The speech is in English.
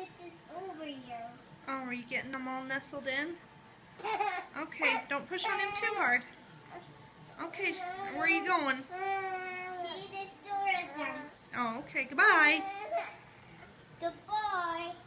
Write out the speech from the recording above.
get this over here. Oh, are you getting them all nestled in? Okay, don't push on him too hard. Okay, where are you going? See the stroller now. Oh, okay, goodbye. Goodbye.